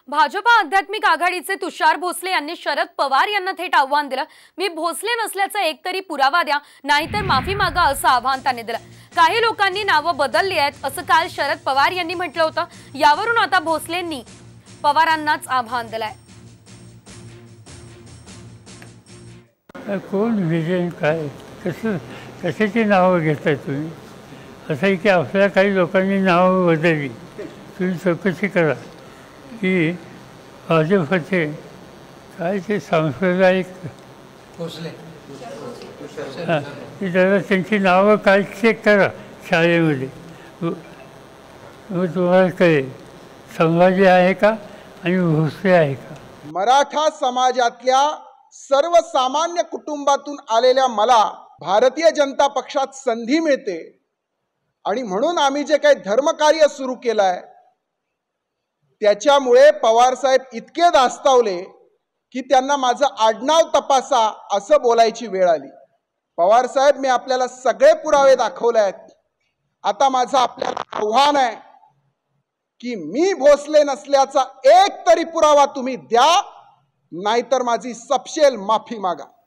भाजपा आध्यात्मिक आघाडीचे तुषार भोसले यांनी शरद पवार यांना थेट आव्हान दिलं। मी भोसले नसल्याचा एकतरी पुरावा द्या, नाहीतर माफी मागा असं आव्हान त्यांनी दिलं। काही लोकांनी नावं बदलली आहेत असं काल शरद पवार यांनी म्हटलं होतं। यावरून आता भोसलेंनी पवारांनाच आव्हान दिलंय। कोण विजय काय कशाची नावं घेताय तुम्ही? असं आहे की आपल्या काही लोकांनी नावं बदलली, तुम्ही चौकशी करा की भाजपचे काय ते सांप्रदायिक की जरा त्यांची नावं काय चेक करा शाळेमध्ये, मग तुम्हाला कळेल संभाजी आहे का आणि भोसले आहे का। मराठा समाजातल्या सर्वसामान्य कुटुंबातून आलेल्या मला भारतीय जनता पक्षात संधी मिळते आणि म्हणून आम्ही जे काही धर्मकार्य सुरू केलं आहे त्याच्यामुळे पवार साहेब इतके धास्तावले की त्यांना माझं आडनाव तपासा असं बोलायची वेळ आली। पवार साहेब, मी आपल्याला सगळे पुरावे दाखवले आहेत। आता माझं आपल्याला आव्हान आहे की मी भोसले नसल्याचा एक तरी पुरावा तुम्ही द्या, नाहीतर माझी सपशेल माफी मागा।